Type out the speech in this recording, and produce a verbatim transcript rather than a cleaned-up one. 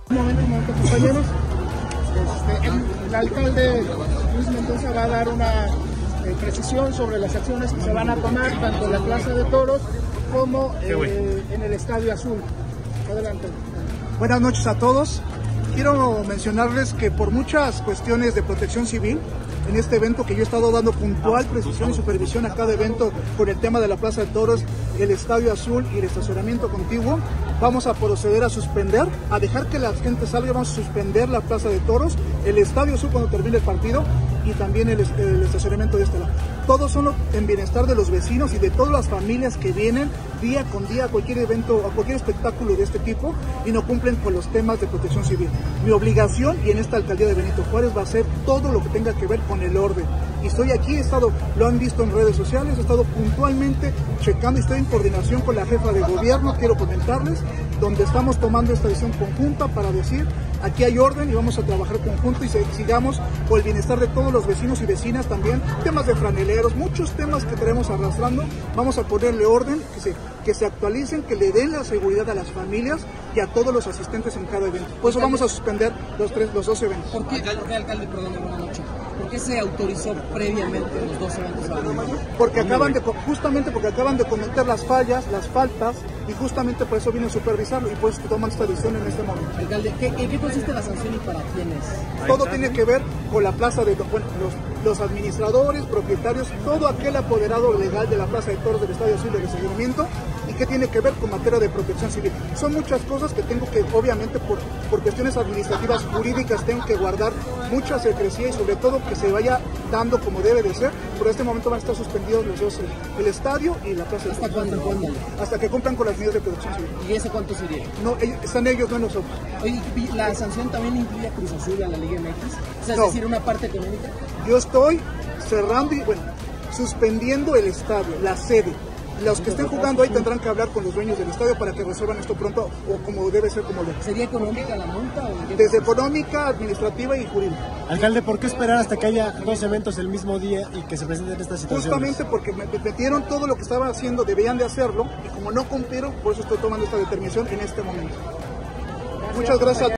Un momento, un momento, compañeros. Este, el, el alcalde Luis Mendoza va a dar una eh, precisión sobre las acciones que se van a tomar tanto en la Plaza de Toros como eh, en el Estadio Azul. Adelante. Buenas noches a todos. Quiero mencionarles que por muchas cuestiones de protección civil, en este evento que yo he estado dando puntual precisión y supervisión a cada evento con el tema de la Plaza de Toros, el Estadio Azul y el estacionamiento contiguo, vamos a proceder a suspender, a dejar que la gente salga, vamos a suspender la Plaza de Toros, el Estadio Azul cuando termine el partido y también el, el estacionamiento de este lado. Todos son en bienestar de los vecinos y de todas las familias que vienen día con día a cualquier evento, a cualquier espectáculo de este tipo y no cumplen con los temas de protección civil. Mi obligación, y en esta alcaldía de Benito Juárez, va a ser todo lo que tenga que ver con el orden. Y estoy aquí, he estado, lo han visto en redes sociales, he estado puntualmente checando y estoy en coordinación con la jefa de gobierno, quiero comentarles, donde estamos tomando esta decisión conjunta para decir, aquí hay orden y vamos a trabajar conjunto y sigamos por el bienestar de todos los vecinos y vecinas también, temas de franeleros, muchos temas que traemos arrastrando, vamos a ponerle orden, que se, que se actualicen, que le den la seguridad a las familias y a todos los asistentes en cada evento. Por eso vamos a suspender los, tres, los dos eventos. ¿Por qué, ¿Por qué alcalde, perdón, buenas noches? ¿Por qué se autorizó previamente los dos eventos a la misma? Porque acaban de, justamente porque acaban de cometer las fallas, las faltas, y justamente por eso vienen a supervisarlo y por eso toman esta decisión en este momento. Alcalde, ¿qué, ¿en qué consiste la sanción y para quiénes? Todo tiene que ver con la plaza de bueno, los, los administradores, propietarios, todo aquel apoderado legal de la Plaza de Toros del Estadio Azul de Estacionamiento y que tiene que ver con materia de protección civil. Son muchas cosas que tengo que, obviamente, por, por cuestiones administrativas, jurídicas, tengo que guardar mucha secrecía y sobre todo que se vaya dando como debe de ser. Por este momento van a estar suspendidos los dos, el estadio y la Plaza de Toros. ¿Hasta cuándo? ¿Cuándo? Hasta que cumplan con las medidas de protección civil. ¿Y ese cuánto sería? No, ellos, están ellos, no nosotros. Oye, ¿la sanción también incluye a Cruz Azul, a la Liga M X? O sea, es no. decir, una parte económica. Yo estoy cerrando y, bueno, suspendiendo el estadio, la sede. Los que estén jugando ahí tendrán que hablar con los dueños del estadio para que resuelvan esto pronto o como debe ser como debe. ¿Sería económica la multa? O Desde económica, administrativa y jurídica. Alcalde, ¿por qué esperar hasta que haya dos eventos el mismo día y que se presenten estas situaciones? Justamente porque me metieron todo lo que estaban haciendo, debían de hacerlo y como no cumplieron, por eso estoy tomando esta determinación en este momento. Muchas gracias.